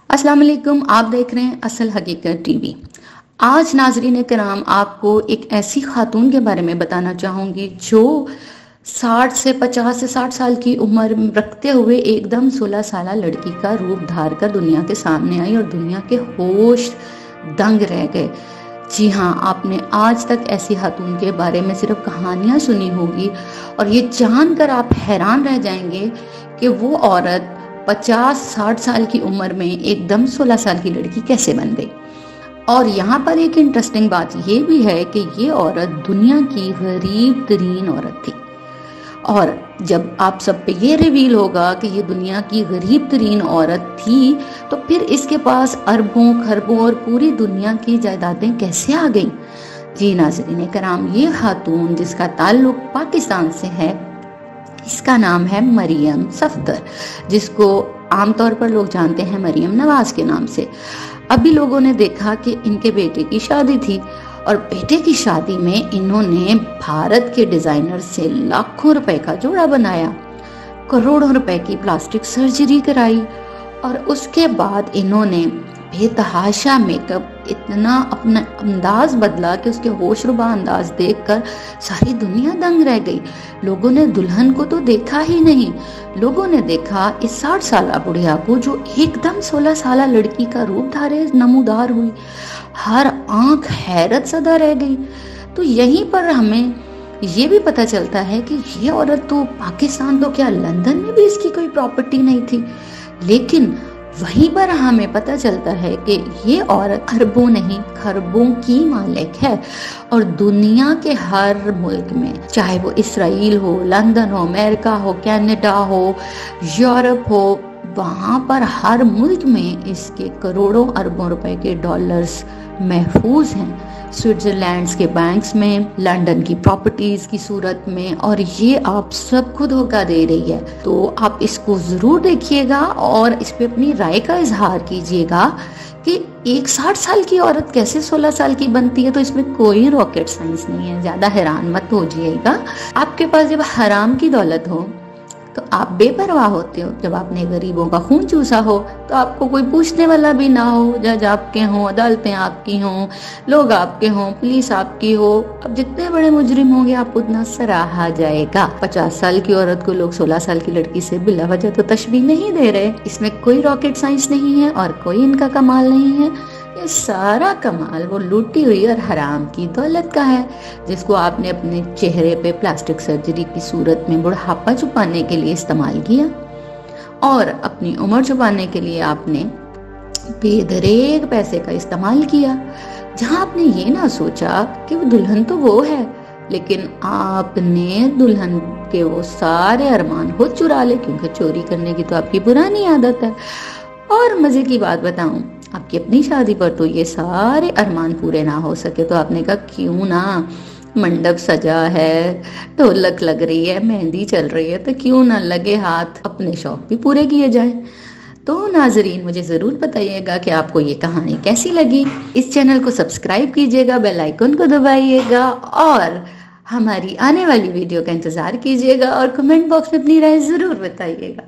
अस्सलाम वालेकुम। आप देख रहे हैं असल हकीकत टीवी। आज नाजरीन कराम आपको एक ऐसी खातून के बारे में बताना चाहूँगी जो 60 से 50 से 60 साल की उम्र रखते हुए एकदम 16 साल लड़की का रूप धार कर दुनिया के सामने आई और दुनिया के होश दंग रह गए। जी हाँ, आपने आज तक ऐसी खातून के बारे में सिर्फ कहानियाँ सुनी होगी और ये जानकर आप हैरान रह जाएंगे कि वो औरत 50-60 साल की उम्र में एकदम 16 साल की लड़की कैसे बन गई। और यहाँ पर एक इंटरेस्टिंग बात ये भी है कि ये औरत दुनिया की गरीब तरीन औरत थी। और जब आप सब पे ये रिवील होगा कि ये दुनिया की गरीब तरीन औरत थी, तो फिर इसके पास अरबों खरबों और पूरी दुनिया की जायदादें कैसे आ गईं। जी नाज़रीन कराम, ये खातून जिसका ताल्लुक पाकिस्तान से है, इसका नाम है मरियम सफदर, जिसको आमतौर पर लोग जानते हैं मरियम नवाज के नाम से। अभी लोगों ने देखा कि इनके बेटे की शादी थी और बेटे की शादी में इन्होंने भारत के डिजाइनर से लाखों रुपए का जोड़ा बनाया, करोड़ों रुपए की प्लास्टिक सर्जरी कराई और उसके बाद इन्होंने बेतहाशा मेकअप, इतना अपना अंदाज बदला कि उसके होशरुबा अंदाज देखकर सारी दुनिया दंग रह गई। लोगों ने दुल्हन को तो देखा ही नहीं, लोगों ने देखा इस 60 साल बुढ़िया को जो एकदम 16 साल लड़की का रूप धारे नमूदार हुई। हर आंख हैरत सदा रह गई। तो यहीं पर हमें ये भी पता चलता है कि ये औरत तो पाकिस्तान तो क्या लंदन में भी इसकी कोई प्रॉपर्टी नहीं थी, लेकिन वहीं पर हमें पता चलता है कि ये औरत अरबों नहीं खरबों की मालिक है और दुनिया के हर मुल्क में, चाहे वो इसराइल हो, लंदन हो, अमेरिका हो, कनाडा हो, यूरोप हो, वहाँ पर हर मुल्क में इसके करोड़ों अरबों रुपए के डॉलर्स महफूज हैं, स्विट्जरलैंड के बैंक्स में, लंदन की प्रॉपर्टीज की सूरत में, और ये आप सब को धोखा दे रही है। तो आप इसको जरूर देखिएगा और इस पे अपनी राय का इजहार कीजिएगा कि एक 60 साल की औरत कैसे 16 साल की बनती है। तो इसमें कोई रॉकेट साइंस नहीं है, ज्यादा हैरान मत हो जाइएगा। आपके पास जब हराम की दौलत हो तो आप बेपरवाह होते हो, जब आपने गरीबों का खून चूसा हो तो आपको कोई पूछने वाला भी ना हो, जज आपके हों, अदालतें आपकी हों, लोग आपके हों, पुलिस आपकी हो, अब जितने बड़े मुजरिम होंगे आप उतना सराहा जाएगा। 50 साल की औरत को लोग 16 साल की लड़की से बिला वजह तो तशबीह नहीं दे रहे। इसमें कोई रॉकेट साइंस नहीं है और कोई इनका कमाल नहीं है। ये सारा कमाल वो लूटी हुई और हराम की दौलत का है, जिसको आपने अपने चेहरे पे प्लास्टिक सर्जरी की सूरत में बुढ़ापा छुपाने के लिए इस्तेमाल किया और अपनी उम्र छुपाने के लिए आपने बेदरेग पैसे का इस्तेमाल किया, जहां आपने ये ना सोचा कि वो दुल्हन तो वो है, लेकिन आपने दुल्हन के वो सारे अरमान खुद चुरा ले, क्योंकि चोरी करने की तो आपकी पुरानी आदत है। और मजे की बात बताऊं, आपकी अपनी शादी पर तो ये सारे अरमान पूरे ना हो सके, तो आपने कहा क्यों ना, मंडप सजा है, ढोलक लग रही है, मेहंदी चल रही है, तो क्यों ना लगे हाथ, अपने शौक भी पूरे किए जाए। तो नाजरीन, मुझे जरूर बताइएगा कि आपको ये कहानी कैसी लगी। इस चैनल को सब्सक्राइब कीजिएगा, बेल आइकन को दबाइएगा और हमारी आने वाली वीडियो का इंतजार कीजिएगा और कमेंट बॉक्स में अपनी राय जरूर बताइएगा।